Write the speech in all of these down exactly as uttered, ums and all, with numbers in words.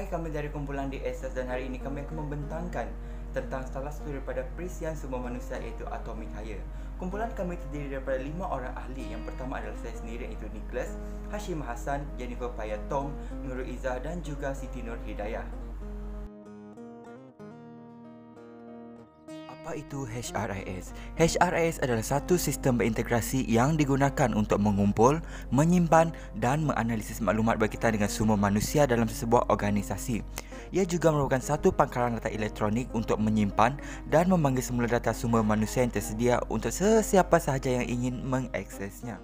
kami dari kumpulan D S S dan hari ini kami akan membentangkan tentang salah satu daripada perisian semua manusia iaitu Atomic Higher. Kumpulan kami terdiri daripada lima orang ahli. Yang pertama adalah saya sendiri iaitu Nicholas, Hashim Hassan, Jennifer Paya Tom, Nurul Izzah dan juga Siti Nur Hidayah. Apa itu H R I S? H R I S adalah satu sistem berintegrasi yang digunakan untuk mengumpul, menyimpan dan menganalisis maklumat berkaitan dengan sumber manusia dalam sebuah organisasi. Ia juga merupakan satu pangkalan data elektronik untuk menyimpan dan memanggil semula data sumber manusia yang tersedia untuk sesiapa sahaja yang ingin mengaksesnya.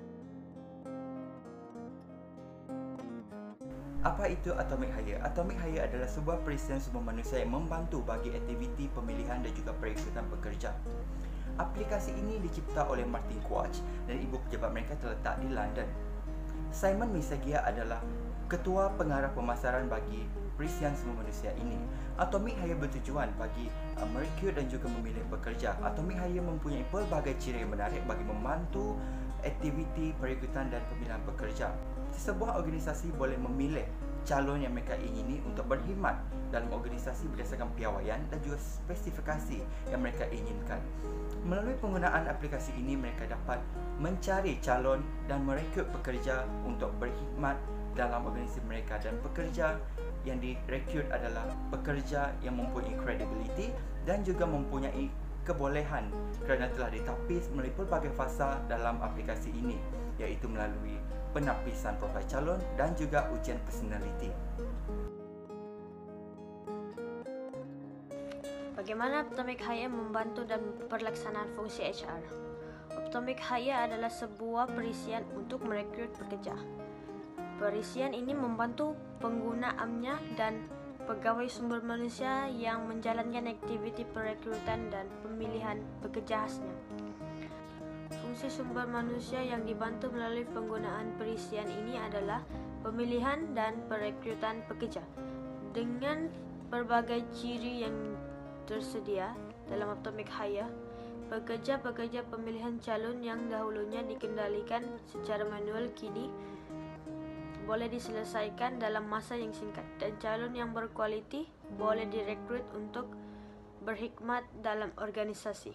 Apa itu Atomic Higher? Atomic Higher adalah sebuah perisian sumber manusia yang membantu bagi aktiviti pemilihan dan juga perekrutan pekerja. Aplikasi ini dicipta oleh Martin Quach dan ibu pejabat mereka terletak di London. Simon Misagia adalah ketua pengarah pemasaran bagi perisian sumber manusia ini. Atomic Higher bertujuan bagi uh, merekrut dan juga memilih pekerja. Atomic Higher mempunyai pelbagai ciri yang menarik bagi membantu aktiviti perekrutan dan pemilihan pekerja. Sebuah organisasi boleh memilih calon yang mereka ingini untuk berkhidmat dalam organisasi berdasarkan piawaian dan juga spesifikasi yang mereka inginkan. Melalui penggunaan aplikasi ini, mereka dapat mencari calon dan merekrut pekerja untuk berkhidmat dalam organisasi mereka, dan pekerja yang direkrut adalah pekerja yang mempunyai credibility dan juga mempunyai kebolehan kerana telah ditapis melalui pelbagai fasa dalam aplikasi ini, iaitu melalui penapisan profil calon dan juga ujian personality. Bagaimana Atomic Higher membantu dalam pelaksanaan fungsi H R? Atomic Higher adalah sebuah perisian untuk merekrut pekerja. Perisian ini membantu penggunaannya dan pegawai sumber manusia yang menjalankan aktiviti perekrutan dan pemilihan pekerja khasnya. Fungsi sumber manusia yang dibantu melalui penggunaan perisian ini adalah pemilihan dan perekrutan pekerja. Dengan berbagai ciri yang tersedia dalam Atomic Higher, pekerja-pekerja pemilihan calon yang dahulunya dikendalikan secara manual kini boleh diselesaikan dalam masa yang singkat, dan calon yang berkualiti boleh direkrut untuk berkhidmat dalam organisasi.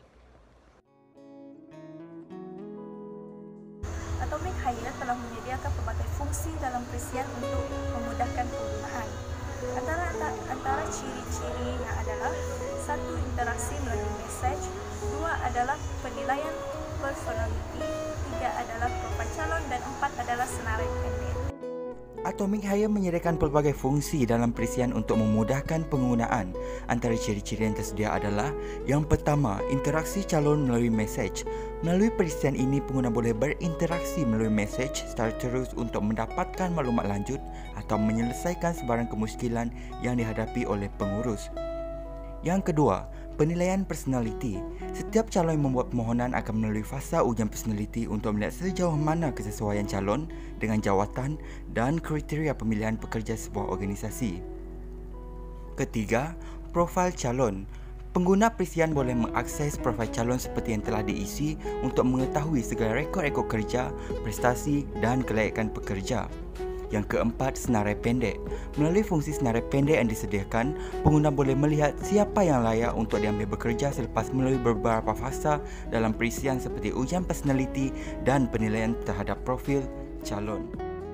Atomic Higher telah menyediakan pelbagai fungsi dalam perisian untuk memudahkan penggunaan. Antara antara ciri-cirinya adalah satu, interaksi melalui mesej, dua adalah penilaian personality, tiga adalah profil calon, dan empat adalah senarai pendek. Atomic Higher menyediakan pelbagai fungsi dalam perisian untuk memudahkan penggunaan. Antara ciri-ciri yang tersedia adalah: yang pertama, interaksi calon melalui mesej. Melalui perisian ini, pengguna boleh berinteraksi melalui mesej secara terus untuk mendapatkan maklumat lanjut atau menyelesaikan sebarang kemusykilan yang dihadapi oleh pengurus. Yang kedua, penilaian personality. Setiap calon yang membuat permohonan akan melalui fasa ujian personality untuk melihat sejauh mana kesesuaian calon dengan jawatan dan kriteria pemilihan pekerja sebuah organisasi. Ketiga, profil calon. Pengguna perisian boleh mengakses profil calon seperti yang telah diisi untuk mengetahui segala rekod-rekod kerja, prestasi dan kelayakan pekerja. Yang keempat, senarai pendek. Melalui fungsi senarai pendek yang disediakan, pengguna boleh melihat siapa yang layak untuk diambil bekerja selepas melalui beberapa fasa dalam perisian seperti ujian personality dan penilaian terhadap profil calon.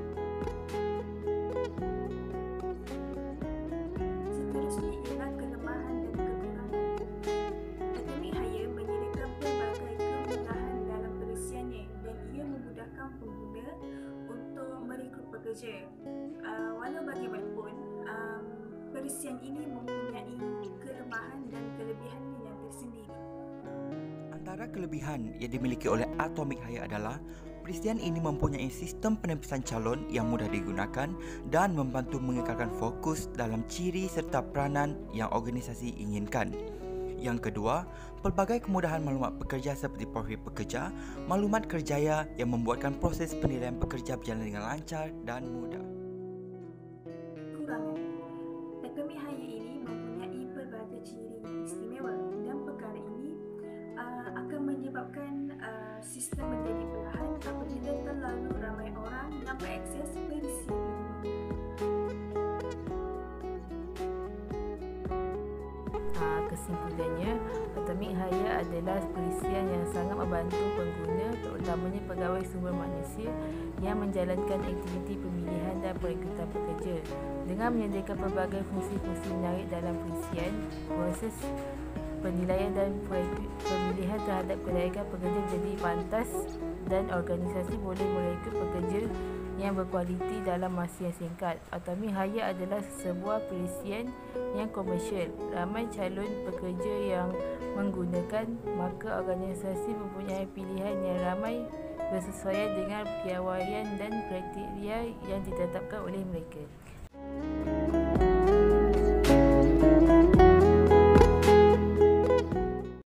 Seterusnya ialah kelemahan dan kekurangan. Atomic Higher menyediakan pelbagai kemudahan dalam perisiannya dan ia memudahkan pengguna untuk merekrut pekerja. Uh, walau bagaimanapun, um, perisian ini mempunyai kelemahan dan kelebihannya yang tersendiri. Antara kelebihan yang dimiliki oleh Atomic Higher adalah perisian ini mempunyai sistem penapisan calon yang mudah digunakan dan membantu mengekalkan fokus dalam ciri serta peranan yang organisasi inginkan. Yang kedua, pelbagai kemudahan maklumat pekerja seperti profil pekerja, maklumat kerjaya yang membuatkan proses penilaian pekerja berjalan dengan lancar dan mudah. Kekurangan. Atomic Higher ini mempunyai pelbagai ciri yang istimewa dan perkara ini uh, akan menyebabkan uh, sistem menjadi perlahan apabila terlalu ramai orang yang mengakses perisian ini. kesimpulannya, Atomic Hire adalah perisian yang sangat membantu pengguna, terutamanya pegawai sumber manusia yang menjalankan aktiviti pemilihan dan perekrutan pekerja. Dengan menyediakan pelbagai fungsi-fungsi menarik dalam perisian, proses penilaian dan pemilihan terhadap kelayakan pekerja menjadi pantas dan organisasi boleh merekrut pekerja yang berkualiti dalam masa yang singkat. Atomic Hire adalah sebuah perisian yang komersial. Ramai calon pekerja yang menggunakan, maka organisasi mempunyai pilihan yang ramai bersesuaian dengan piawaian dan kriteria yang ditetapkan oleh mereka.